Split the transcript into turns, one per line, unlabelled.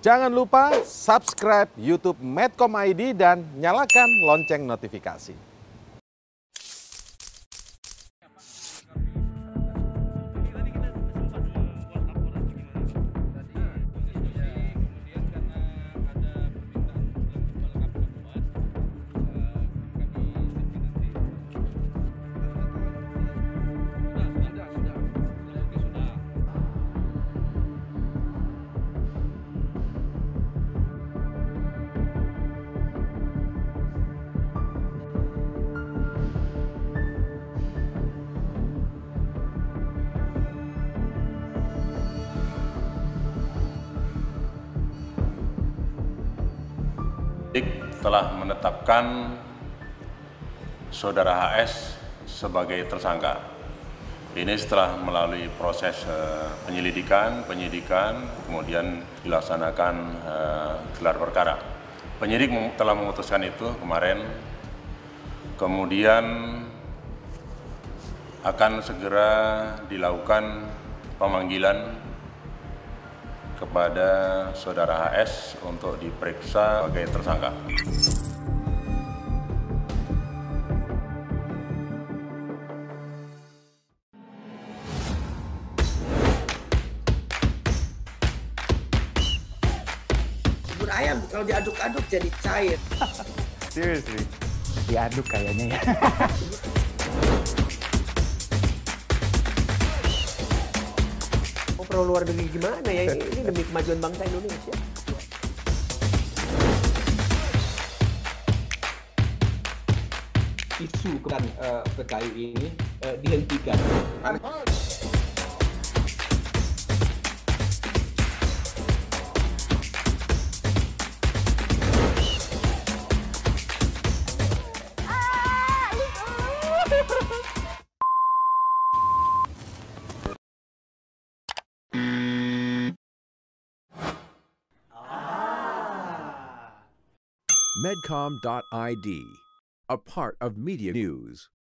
Jangan lupa subscribe YouTube Medcom ID dan nyalakan lonceng notifikasi.
Telah menetapkan saudara HS sebagai tersangka. Ini setelah melalui proses penyidikan, kemudian dilaksanakan gelar perkara. Penyidik telah memutuskan itu kemarin, kemudian akan segera dilakukan pemanggilan kepada saudara HS untuk diperiksa sebagai tersangka.
Bubur ayam kalau diaduk-aduk jadi cair.
Seriously, diaduk kayaknya ya.
Perlu luar negeri gimana ya, ini demi kemajuan bangsa Indonesia.
Isu kan PKI ini dihentikan.
Medcom.id, a part of Media News.